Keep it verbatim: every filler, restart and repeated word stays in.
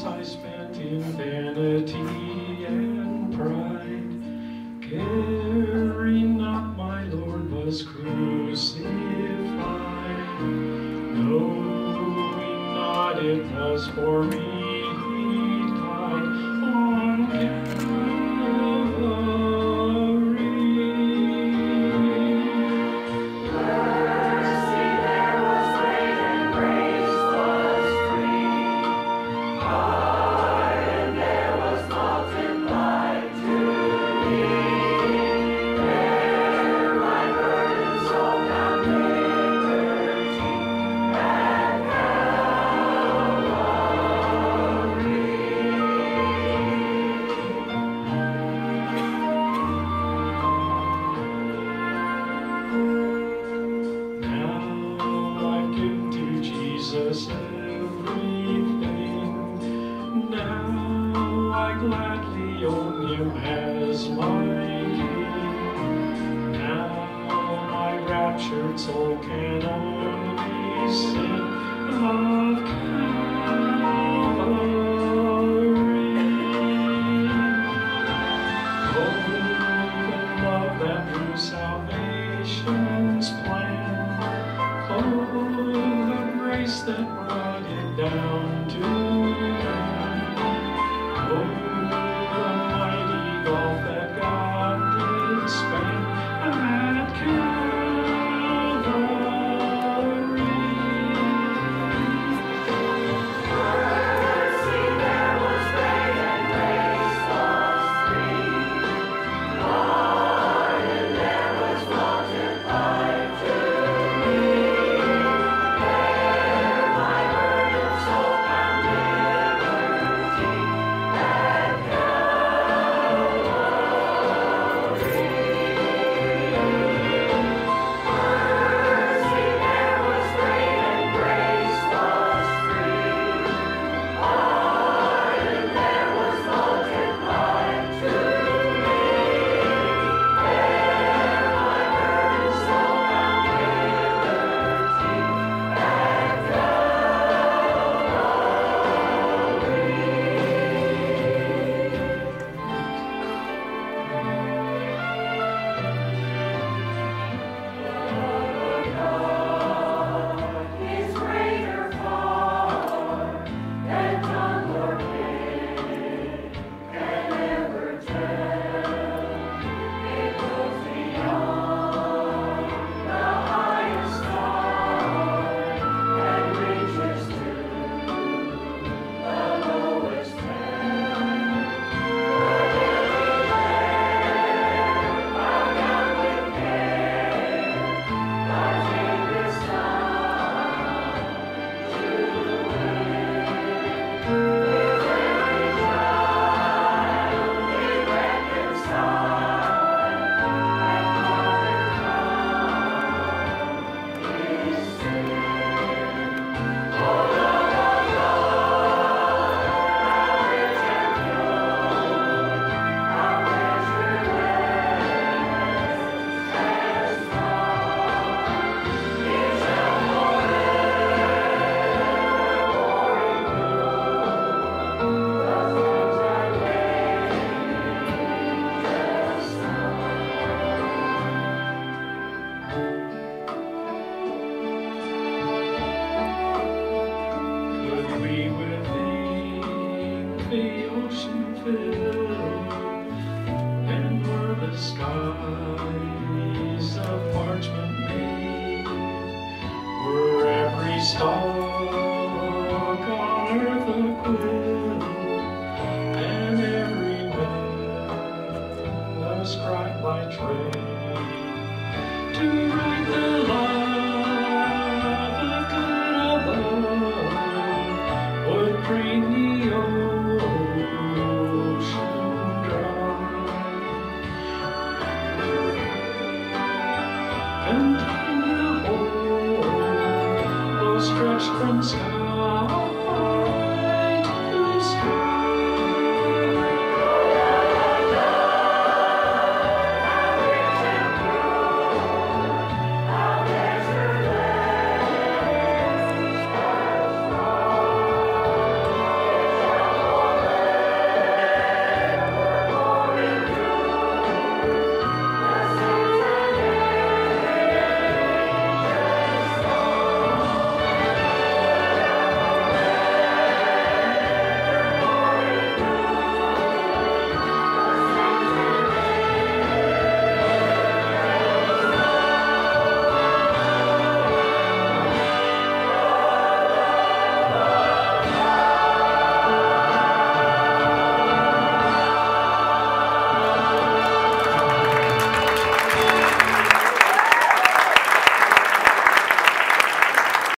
years I spent in vanity and pride, caring not my Lord was crucified, knowing not it was for me he died on Calvary. Jesus everything. Now I gladly own him as my King. Now my raptured soul can only sing of Calvary. Oh, the love that drew salvation's plan. Oh, that brought it down to man. Oh, the mighty gulf that God did span at Calvary. Mercy there was great and grace was free. Pardon there was multiplied to me. The ocean filled, and were the skies of parchment made, were every stalk on earth a quill, and every man a scribe by trade, to write the love of God above would bring the old